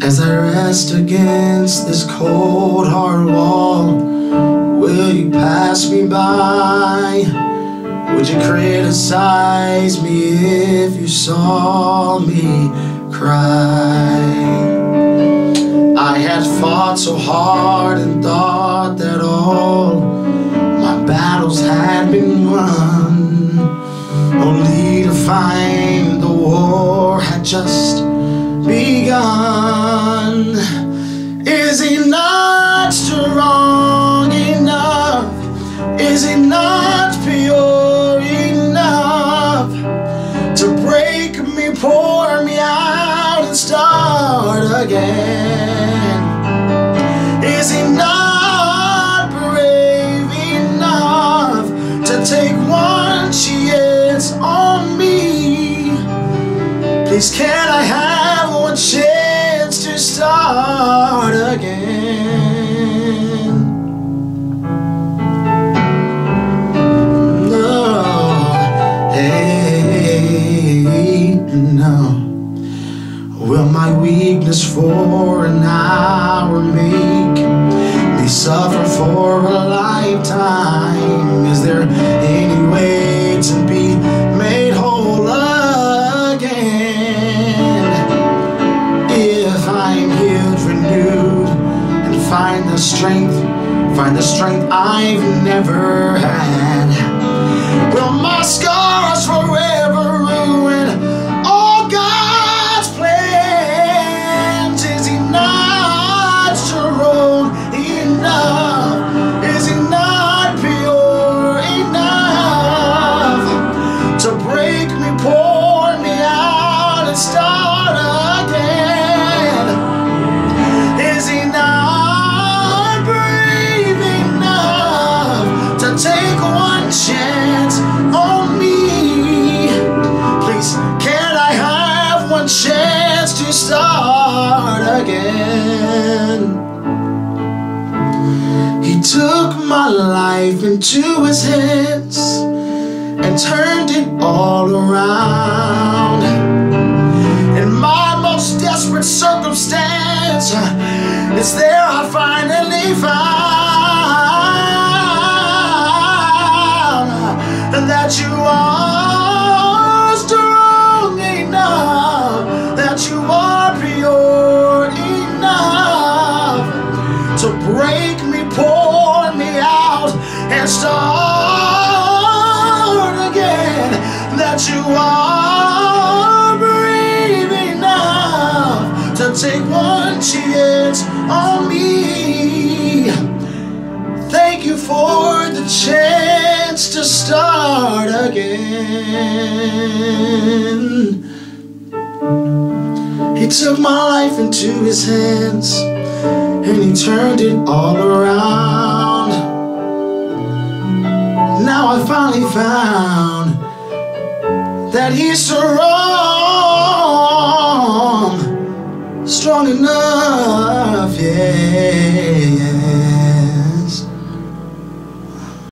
As I rest against this cold hard wall, will you pass me by? Would you criticize me if you saw me cry? I had fought so hard and thought that all my battles had been won, only to find the war had just begun. Is he not strong enough? Is he not pure enough to break me, pour me out and start again? Is he not brave enough to take one chance on me? Please, can I have one chance to start again? No, hey, no. Will my weakness for an hour make me suffer for a lifetime? Is there any way to be made whole again? If I'm healed, renewed, and find the strength I've never had, will my scars forever ruin all God's plans? Is he not strong enough? Is he not pure enough to break me, pour me out and start again? Is he not brave enough to take one chance on me? Please, can I have one chance to start again? He took my life into his hands and turned it all around. In my most desperate circumstance, it's there I finally found that you are strong enough, that you are pure enough to break me, pour me out and start again, that you are brave enough to take one chance on me. Thank you for the chance to start again. He took my life into his hands and he turned it all around. Now I finally found that he's strong enough